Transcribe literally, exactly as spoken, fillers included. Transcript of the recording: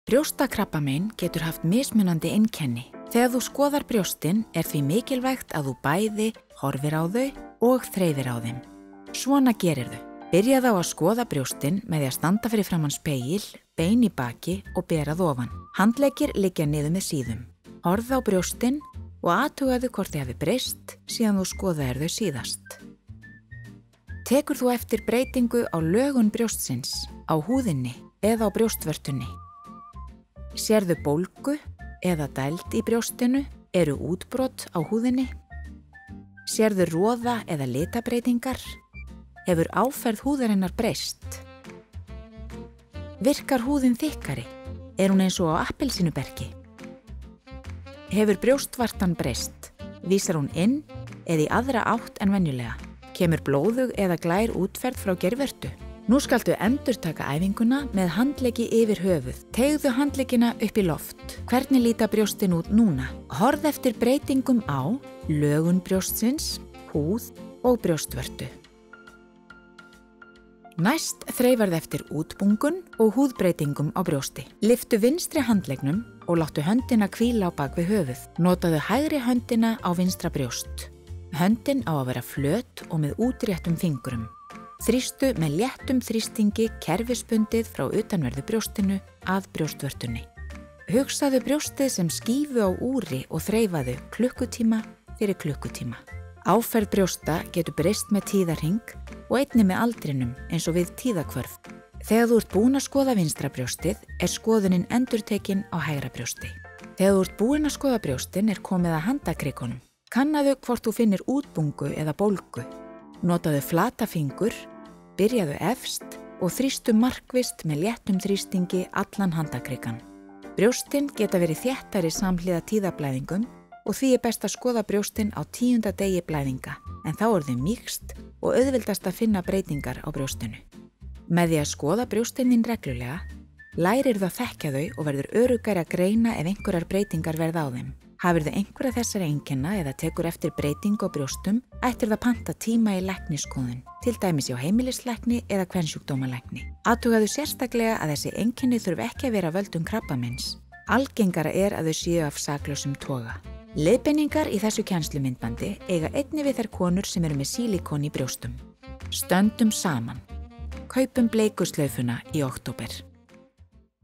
Brjóstakrabbamein getur haft mismunandi einkenni. Þegar þú skoðar brjóstin er því mikilvægt að þú bæði horfir á þau og þreifir á þeim. Svona gerirðu. Byrjaðu á að skoða brjóstin með því að standa fyrir framan spegil, bein í baki og berað ofan. Handleggir liggja niður með síðum. Horfðu á brjóstin og athugaðu hvort þið hafi breyst síðan þú skoðaðir þau síðast. Tekur þú eftir breytingu á lögun brjóstsins, á húðinni eða á brjóstvörtunni? Sérðu bólgu eða dæld í brjóstinu? Eru útbrot á húðinni? Sérðu roða eða litabreytingar? Hefur áferð húðarinnar breyst? Virkar húðin þykkari? Er hún eins og á appelsínuberki? Hefur brjóstvartan breyst? Vísar hún inn eða í aðra átt en venjulega? Kemur blóðug eða glær útferð frá geirvörtu? Nú skaltu endurtaka æfinguna með handleggi yfir höfuð. Teygðu handleggina upp í loft. Hvernig líta brjóstin út núna? Horfðu eftir breytingum á lögun brjóstsins, húð og brjóstvörtu. Næst þreifarðu eftir útbungun og húðbreytingum á brjósti. Lyftu vinstri handleggnum og láttu höndina hvíla á bak við höfuð. Notaðu hægri höndina á vinstra brjóst. Höndin á að vera flöt og með útréttum fingrum. Þrýstu með léttum þrýstingi kerfisbundið frá utanverðu brjóstinu að brjóstvörtunni. Hugsaðu brjóstið sem skífu á úri og þreifaðu klukkutíma fyrir klukkutíma. Áferð brjósta getur breyst með tíðarhring og einnig með aldrinum eins og við tíðakvörf. Þegar þú ert búin að skoða vinstra brjóstið er skoðunin endurtekin á hægra brjósti. Þegar þú ert búin að skoða brjóstin er komið að handakrikunum. Kannaðu hvort þú finnir útbungu eða bólgu. Notaðu flata fingur, byrjaðu efst og þrýstu markvisst með léttum þrýstingi allan handakrikan. Brjóstin geta verið þéttari samhliða tíðablæðingum og því er best að skoða brjóstin á tíunda degi blæðinga, en þá er þau mýkst og auðveldast að finna breytingar á brjóstinu. Með því að skoða brjóstin þín reglulega, lærir þú að þekkja þau og verður öruggari að greina ef einhverjar breytingar verða á þeim. Hafirðu einhverja þessara einkenna eða tekur eftir breytingu á brjóstum, ættir það panta tíma í læknisskoðun, til dæmis hjá heimilislækni eða kvensjúkdómalækni. Athugaðu sérstaklega að þessi einkenni þurfi ekki að vera völdum krabbameins. Algengara er að þau séu af saklausum toga. Leiðbeiningar í þessu kennslumyndbandi eiga einnig við þær konur sem eru með sílikon í brjóstum. Stöndum saman. Kaupum bleikuslaufuna í október.